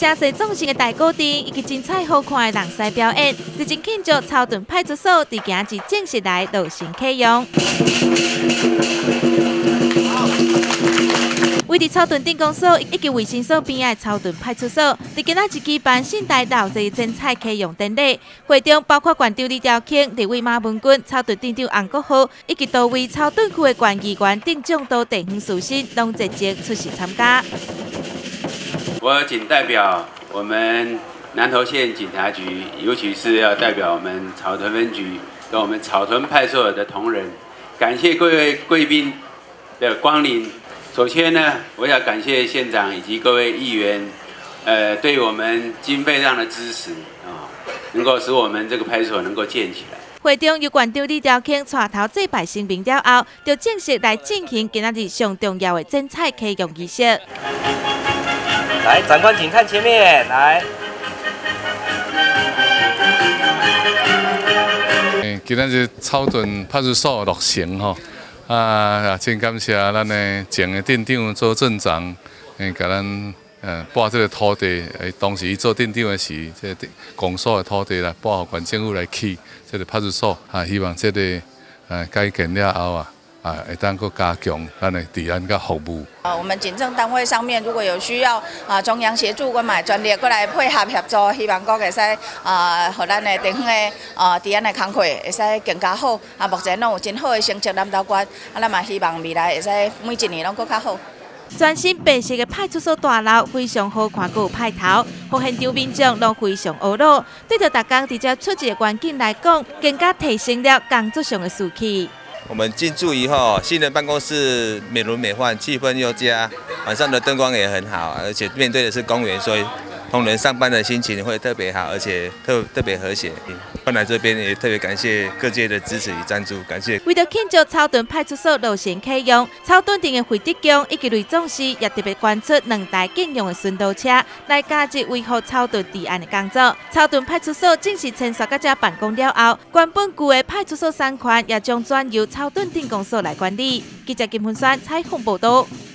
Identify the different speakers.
Speaker 1: 声势壮盛的大鼓灯以及精彩好看的人狮表演，日前庆祝草屯派出所伫今日正式来落成启用。位伫草屯镇公所以及卫生所边仔草屯派出所，伫今仔日举办新台岛这精彩启用典礼。会中包括县长李兆庆、立委马文君、草屯镇长洪国豪，以及多位草屯区的县议员等众多地方士绅，拢积极出席参加。
Speaker 2: 我仅代表我们南投县警察局，尤其是要代表我们草屯分局跟我们草屯派出所的同仁，感谢各位贵宾的光临。首先呢，我要感谢县长以及各位议员，对我们经费上的支持啊，能够使我们这个派出所能够建起来。
Speaker 1: 会中由县长李兆庆带头祭拜新兵了后，就正式来进行今仔日上重要的精彩启用仪式。
Speaker 3: 来，长官请看前面，来。
Speaker 4: 今仔日草屯派出所落成吼。真感谢咱的前的镇长做镇长，给咱拨这个土地，当时伊做镇长的时，这公所的土地来拨给县政府来起这个派出所，希望这个改建了后会当搁加强咱的治安甲服务。
Speaker 5: 我们警政单位上面如果有需要中央协助，我买专列过来配合协助，希望各会使和咱的地方的治安的工作会使更加好。目前拢有真好的成绩南投县，咱嘛希望未来会使每一年拢搁较好。
Speaker 1: 全新白色的派出所大楼非常好看，阁有派头，互现场民众都非常懊恼。对着大家直接出席的环境来讲，更加提升了工作上的士气。
Speaker 6: 我们进驻以后，新的办公室美轮美奂，气氛又佳，晚上的灯光也很好，而且面对的是公园，所以同仁上班的心情会特别好，而且特别和谐。搬来这边也特别感谢各界的支持与赞助，感谢。
Speaker 1: 为了庆祝草屯派出所落成启用，草屯镇的会德宫以及雷总司也特别捐出2台警用的巡逻车，来加入维护草屯治安的工作。草屯派出所正式迁徙到这办公了后，原本旧的派出所产权也将转由草屯镇公所来管理。记者金文山采访报道。